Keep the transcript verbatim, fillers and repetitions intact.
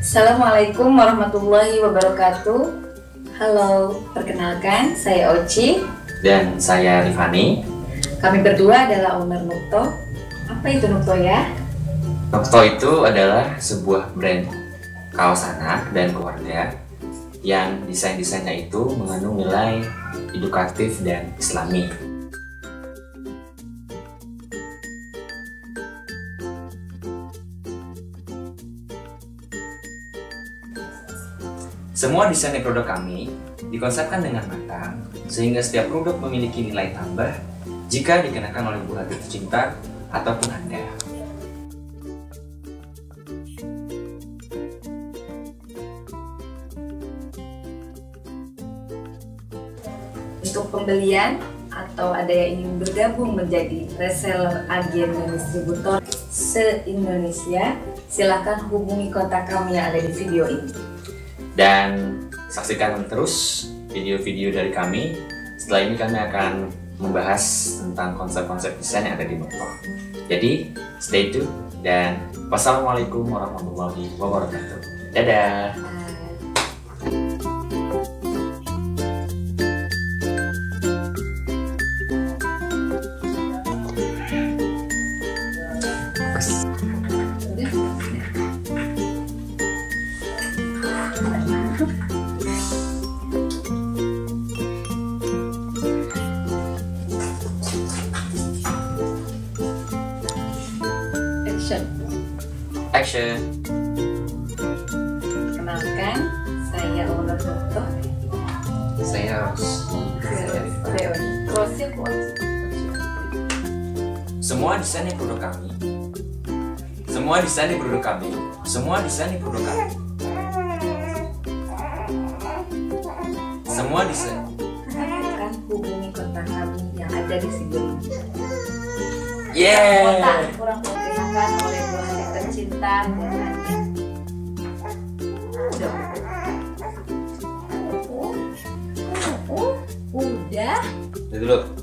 Assalamualaikum warahmatullahi wabarakatuh. Halo, perkenalkan saya Oci dan saya Rifani. Kami berdua adalah owner Nukto. Apa itu Nukto ya? Nukto itu adalah sebuah brand kaos anak dan keluarga yang desain-desainnya itu mengandung nilai edukatif dan islami. Semua desain di produk kami dikonsepkan dengan matang sehingga setiap produk memiliki nilai tambah jika dikenakan oleh buah hati tercinta ataupun Anda. Untuk pembelian atau ada yang ingin bergabung menjadi reseller, agen, dan distributor se-Indonesia, silakan hubungi kontak kami yang ada di video ini. Dan saksikan terus video-video dari kami. Setelah ini kami akan membahas tentang konsep-konsep desain yang ada di Nukto. Jadi stay tune dan wassalamualaikum warahmatullahi wabarakatuh. Dadah. Action. Action. Kenalkan, saya owner Nukto. Saya harus. Saya Rosi Kuat. Semua desain di produk kami. Semua desain di produk kami. Semua desain di produk kami. Semua desain. Akan hubungi kontak kami yang ada di video ini. Yeah. Kontak kurang memperkenalkan oleh buah hati tercinta dan udah. Udah. Udah dulu.